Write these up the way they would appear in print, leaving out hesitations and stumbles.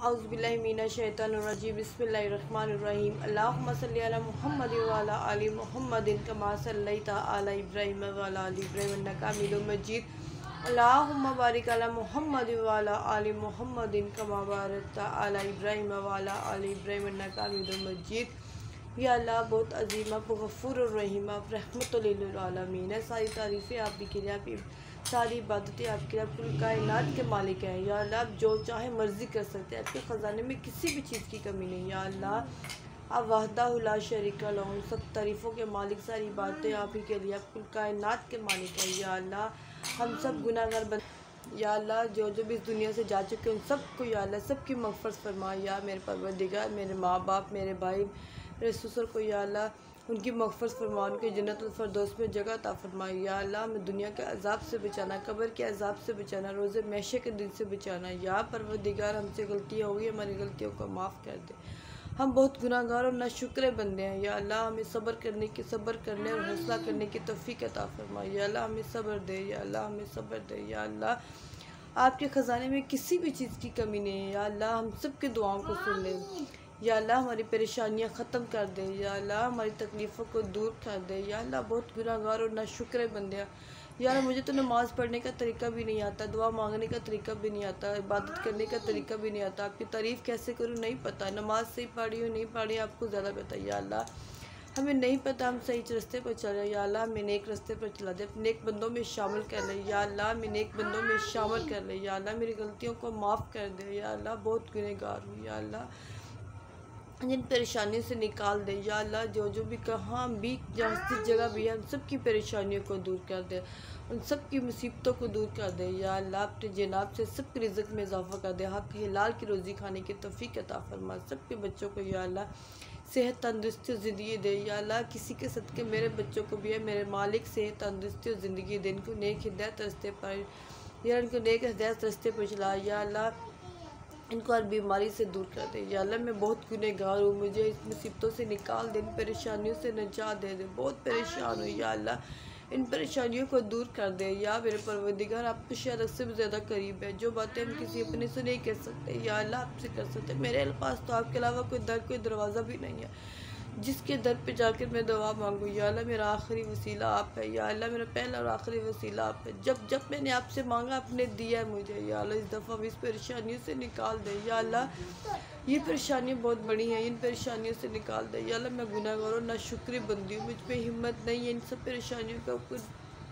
औज़ुबिल्लाहि मिनश्शैतानिर्रजीम बिस्मिल्लाहिर्रहमानिर्रहीम अल्लाहुम्मा सल्लि अला मुहम्मद व अला आलि मुहम्मदिन कमा सल्लैता अला इब्राहीम व अला आलि इब्राहीम इन्नका हमीदुम मजीद अल्लाहुम्मा बारिक अला मुहम्मद व अला आलि मुहम्मदिन कमा बारकता अला इब्राहीम व अला आलि इब्राहीम इन्नका हमीदुम मजीद। या अल्लाह बहुत अजीम, आप गफ़ूर रहीम, आप रहमतुल लिल आलमीन है। सारी तारीफ़ें आपकी के लिए, आपकी सारी इबादतें आपके लिए, कुल कायनात के मालिक हैं। या अल्लाह आप जो चाहे मर्ज़ी कर सकते हैं, आपके ख़जाने में किसी भी चीज़ की कमी नहीं। या अल्लाह आप वहदहु ला शरीका लहू, सब तारीफ़ों के मालिक, सारी बातें आप ही के लिए, आप कुल कायनात के मालिक हैं। या अल्लाह हम सब गुनाहगार बन, या अल्लाह जो जो भी इस दुनिया से जा चुके हैं उन सबको या अल्लाह सबकी मग़फ़िरत फरमा। या मेरे परवरदिगार, मेरे माँ बाप, मेरे भाई, मेरे ससुर को या अल्लाह उनकी मग़फ़िरत फरमा, उनके जन्नतुल फ़िरदौस में जगह अता फरमाई। या अल्लाह हमें दुनिया के अज़ाब से बचाना, कब्र के अज़ाब से बचाना, रोज़े महशर के दिन से बचाना। या परवरदिगार हमसे गलतियाँ हो गई, हमारी गलतियों को माफ़ कर दे। हम बहुत गुनाहगार और नाशुक्र बंदे हैं। या अल्लाह हमें सब्र करने और हौसला करने की तौफ़ीक़ अता फरमाई। या अल्लाह हमें सब्र दे, या अल्लाह हमें सब्र दे। या अल्लाह आपके ख़जाने में किसी भी चीज़ की कमी नहीं है। या अल्लाह हम सब की दुआओं को सुन ले। या अल्लाह हमारी परेशानियां ख़त्म कर दे। या अल्लाह हमारी तकलीफ़ों को दूर कर दे। या अल्लाह बहुत गुनाहगार और नाशुक्र बंदे हैं। यार मुझे तो नमाज़ पढ़ने का तरीका भी नहीं आता, दुआ मांगने का तरीका भी नहीं आता, इबादत करने का तरीका भी नहीं आता, आपकी तारीफ़ कैसे करूँ नहीं पता, नमाज सही पढ़ी हो नहीं पढ़ी आपको ज़्यादा पता। या अल्लाह हमें नहीं पता, हम सही रास्ते पर चल रहे हैं। या अल्लाह हमें नेक रास्ते पर चला दे, अपने नेक बंदों में शामिल कर ले। या अल्लाह हमें नेक बंदों में शामिल कर ले। या अल्लाह मेरी गलतियों को माफ़ कर दे। या अल्लाह बहुत गुनहगार हूँ। या अल्लाह जिन परेशानियों से निकाल दे। या अल्लाह जो जो भी कहाँ भी जहाँ जिस जगह भी है उन सब की परेशानियों को दूर कर दे, उन सब की मुसीबतों को दूर कर दे। या अल्लाह अपने जनाब से सब की रिज़्क़ में इजाफ़ा कर दे, हक़ हिलाल की रोज़ी खाने की तौफ़ीक़ अता फरमा। सब के बच्चों को या अल्लाह सेहत तंदुरुस्ती और ज़िंदगी दे। या अल्लाह किसी के सदक़े मेरे बच्चों को भी है मेरे मालिक सेहत तंदुरुस्ती और ज़िंदगी दे, इनको नेक हिदायत रास्ते पर, या इनको नेक हिदायत रास्ते पर चला। या अल्लाह इनको हर बीमारी से दूर कर दे। या अल्लाह मैं बहुत गुनहगार हूँ, मुझे इस मुसीबतों से निकाल दे, इन परेशानियों से निजात दे दे, बहुत परेशान हूँ। या अल्लाह इन परेशानियों को दूर कर दे। या मेरे परवरदिगार आप तो शायद उससे भी ज़्यादा करीब है, जो बातें हम किसी अपने से नहीं कर सकते या अल्लाह आपसे कर सकते। मेरे पास तो आपके अलावा कोई दर कोई दरवाज़ा भी नहीं है जिसके दर पे जाकर मैं दुआ मांगूँ। या अल्लाह मेरा आखिरी वसीला आप है। या अल्लाह मेरा पहला और आखिरी वसीला आप है, जब जब मैंने आपसे मांगा आपने दिया है मुझे। या अल्लाह इस दफ़ा भी इस परेशानियों से निकाल दे। या अल्लाह ये परेशानियाँ बहुत बड़ी हैं, इन परेशानियों से निकाल दे। या अल्लाह मैं गुनाहगार और नाशुक्र बंदी हूँ, मुझ पर हिम्मत नहीं है इन सब परेशानियों का कुछ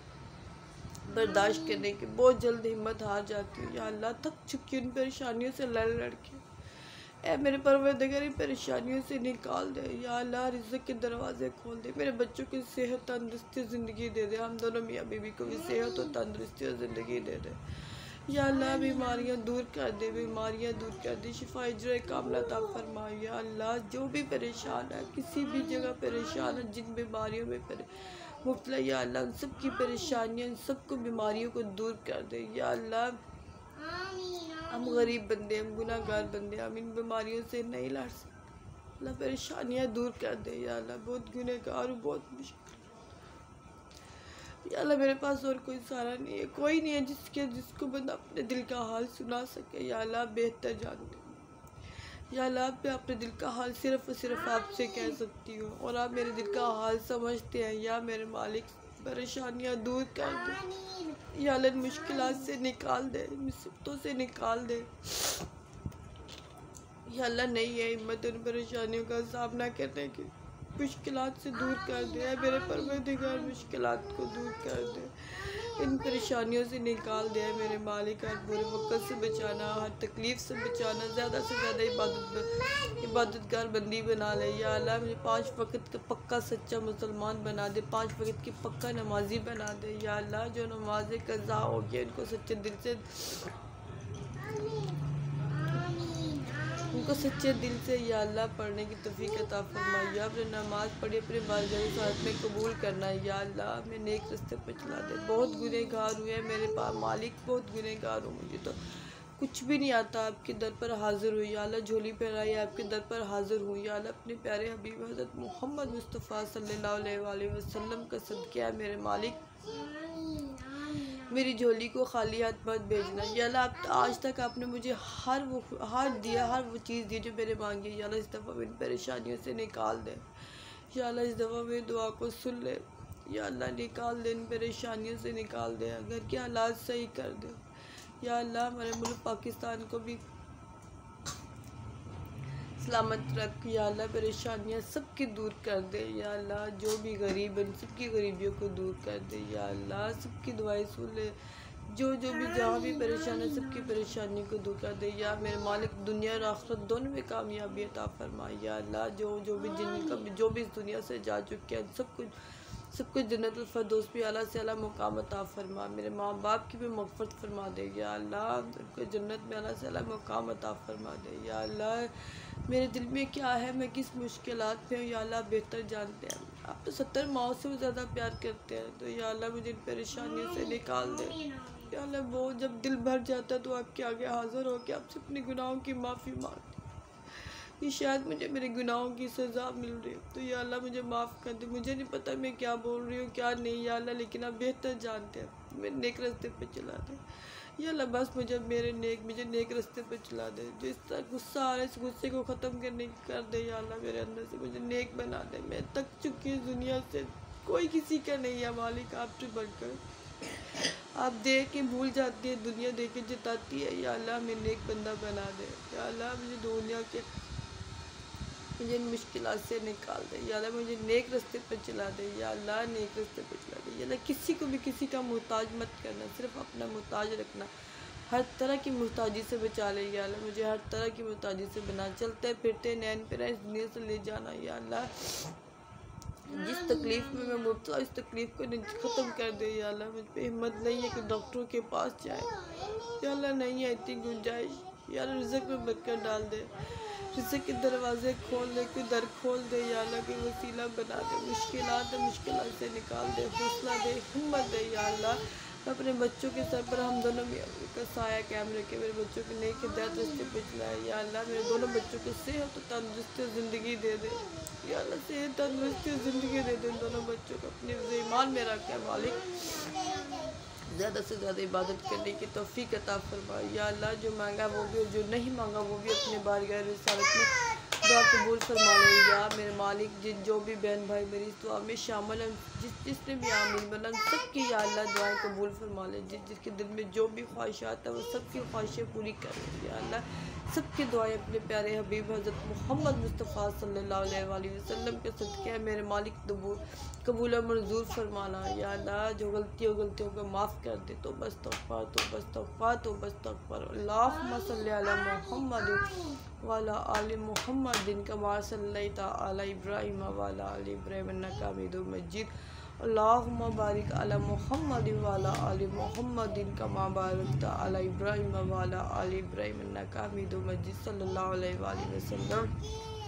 बर्दाश्त करने की, बहुत जल्द हिम्मत हार जाती हूँ। या अल्लाह थक चुकी हूँ इन परेशानियों से लड़ लड़ के। ऐ मेरे परवरदिगार इन परेशानियों से निकाल दे। या अल्लाह रिज़्क़ के दरवाज़े खोल दे, मेरे बच्चों की सेहत तंदुरुस्ती ज़िंदगी दे दे, हम दोनों मियाँ बीवी को भी सेहत और तंदुरुस्ती और ज़िंदगी दे दे। या अल्लाह बीमारियाँ दूर कर दे, बीमारियाँ दूर कर दे, शिफा अजर कामिला अता फरमा। या अल्लाह जो भी परेशान है, किसी भी जगह परेशान है, जिन बीमारियों में मुब्तला, या अल्लाह उन सब की परेशानियाँ, उन सबको बीमारियों को दूर कर दे। या अल्लाह हम गरीब बंदे, हम गुनाहगार बंदे, हम इन बीमारियों से नहीं लड़ सकते। अल्लाह परेशानियाँ दूर कर दे। या अल्लाह बहुत गुनहगार हूँ, बहुत मुश्किल। या अल्लाह मेरे पास और कोई सहारा नहीं है, कोई नहीं है जिसको बंदा अपने दिल का हाल सुना सके। या अल्लाह बेहतर जानते हो। या अल्लाह मैं अपने दिल का हाल सिर्फ़ और सिर्फ आपसे कह सकती हूँ और आप मेरे दिल का हाल समझते हैं। या मेरे मालिक परेशानियाँ दूर कर दे। या अल्लाह मुश्किलात से निकाल दे, मुसीबतों से निकाल दे। या अल्लाह नहीं है हिम्मत उन परेशानियों का सामना करने की, मुश्किलात से दूर कर दे। मेरे परवरदिगार मुश्किलात को दूर कर दे, इन परेशानियों से निकाल दे। मेरे मालिक हर बुरे वक़्त से बचाना, हर तकलीफ़ से बचाना, ज़्यादा से ज़्यादा इबादतगार बंदी बना ले। या अल्लाह मुझे 5 वक़्त का पक्का सच्चा मुसलमान बना दे, 5 वक़्त की पक्का नमाजी बना दे। या अल्लाह जो नमाज़ें क़ज़ा हो गई उनको सच्चे दिल से, उनको सच्चे दिल से या अल्लाह पढ़ने की तौफ़ीक़ अता फरमा। या अपनी नमाज़ पढ़ी अपने वालिदैन के साथ में कबूल करना। या अल्लाह मैं नेक रास्ते पर चला दे, बहुत गुनहगार हुए मेरे पास मालिक, बहुत गुनहगार हूँ, मुझे तो कुछ भी नहीं आता, आपके दर पर हाज़िर हुई। या अल्लाह झोली पर आई आपके दर पर हाज़िर हुई। या अल्लाह अपने प्यारे हबीब हज़रत मोहम्मद मुस्तफ़ा सल्लल्लाहु अलैहि वसल्लम का सदक़ा है मेरे मालिक, मेरी झोली को खाली हाथ मत भेजना। या अल्लाह आप आज तक आपने मुझे हर वो चीज़ दी जो मैंने मांगी। या अल्लाह इस दफ़ा इन परेशानियों से निकाल दे। या अल्लाह इस दफ़ा मेरी दुआ को सुन ले। या अल्लाह निकाल दे, इन परेशानियों से निकाल दे, घर के हालात सही कर दे। या अल्लाह हमारे मुल्क पाकिस्तान को भी सलामत रख। या अल्लाह परेशानियाँ सबकी दूर कर दे। या अल्लाह जो भी गरीब है सबकी गरीबियों को दूर कर दे। या अल्लाह सबकी दुआएं सुन ले। जो भी जहाँ भी परेशान है सबकी परेशानी को दूर कर दे। या मेरे मालिक दुनिया और आखिरत दोनों में कामयाबी अता फरमा। या अल्लाह जो भी इस दुनिया से जा चुके हैं सबको जन्नतुल फिरदौस भी आला से आला मुकाम अता फरमा। मेरे माँ बाप की भी मग़फ़िरत फरमा दे। या अल्लाह उनको जन्नत में आला से आला मुकाम अता फरमा दे। या अल्लाह मेरे दिल में क्या है, मैं किस मुश्किलात में हूँ, या अल्लाह बेहतर जानते हैं। आप तो 70 माओ से भी ज़्यादा प्यार करते हैं। तो या अल्लाह मुझे इन परेशानियों से निकाल दे। या अल्लाह वो जब दिल भर जाता है तो आपके आगे हाज़िर होकर आपसे अपने गुनाहों की माफ़ी मांगते कि शायद मुझे मेरे गुनाहों की सज़ा मिल रही है। तो या अल्लाह मुझे माफ़ कर दे। मुझे नहीं पता मैं क्या बोल रही हूँ क्या नहीं या अल्लाह, लेकिन आप बेहतर जानते हैं। मेरे नेक रास्ते पे चला दे। या अल्लाह बस मुझे नेक रास्ते पे चला दे। जो इस तरह गुस्सा आ रहा है इस गुस्से को ख़त्म करने की कर दे। या अल्लाह मेरे अंदर से मुझे नेक बना दे। मैं थक चुकी हूँ दुनिया से, कोई किसी का नहीं है मालिक आपसे बढ़कर। आप दे के भूल जाती है, दुनिया दे के जिताती है। या अल्लाह हमें नेक बंदा बना दे। या अल्लाह मुझे इन मुश्किलात से निकाल दे। या अल्लाह मुझे नेक रास्ते पर चला दे। या अल्लाह नेक रास्ते पर चला दे। या अल्लाह किसी को भी किसी का मोहताज मत करना, सिर्फ अपना मोहताज रखना। हर तरह की मोहताजी से बचा ले। या अल्लाह मुझे हर तरह की मोहताजी से बना, चलते फिरते नैन पे इस दुनिया से ले जाना। या अल्लाह जिस तकलीफ़ में मैं मुब्तला इस तकलीफ़ को ख़त्म कर दे। या अल्लाह मुझ पर हिम्मत नहीं है कि डॉक्टरों के पास जाए। या अल्लाह नहीं है इतनी गुंजाइश। या अल्लाह रिज़्क़ में बरकत डाल दे, रिज़्क़ के दरवाजे खोल दे, कोई दर खोल दे। या अल्लाह कोई वसीला बना दे, मुश्किलात से निकाल दे, हौसला दे, हिम्मत दे। या अल्लाह अपने बच्चों के सर पर हम दोनों का साया कायम रखे, मेरे बच्चों के नेक हिदायत रास्ते पे चलाए। या अल्लाह मेरे दोनों बच्चों को सेहत और तंदुरुस्ती और ज़िंदगी दे दे। या अल्लाह सेहत तंदुरुस्ती और ज़िंदगी दे दे उन दोनों बच्चों को, अपने ईमान में रख है मालिक। ज़्यादा से ज़्यादा इबादत करने की तौफीक अता फरमा। या अल्लाह जो मांगा वो भी और जो नहीं मांगा वो भी अपने बारगाह रिसालत में दुआ कबूल फरमा ले। या मेरे मालिक जो भी बहन भाई मेरी इस दुआ में शामिल हैं, जिसने भी आमीन बना सबकी या अल्लाह दुआएं कबूल फरमा ले। जिसके दिल में जो भी ख्वाहिशात है वो सबकी ख्वाहिशें पूरी कर ले। या अल्लाह सबकी दुआएं अपने प्यारे हबीब हज़रत मोहम्मद मुस्तफ़ा सल्लल्लाहु अलैहि वसल्लम के सदक़े मेरे मालिक कबूल और मंजूर फरमाना। या अल्लाह जो गलतियों को माफ़ कर दे। तो बस तग़फ़र अल्लाहुम्मा सल्लि अला मुहम्मद व अला आलि मुहम्मदिन कमा सल्लैता अला इब्राहीम व अला आलि इब्राहीम इन्नका हमीदुम मजीद। अल्लाहुम्मा बारिक अला मुहम्मद व अला आलि मुहम्मदिन कमा बारकता अला इब्राहीम व अला आलि इब्राहीम इन्नका हमीदुम मजीद। सल्लल्लाहु अलैहि वसल्लम।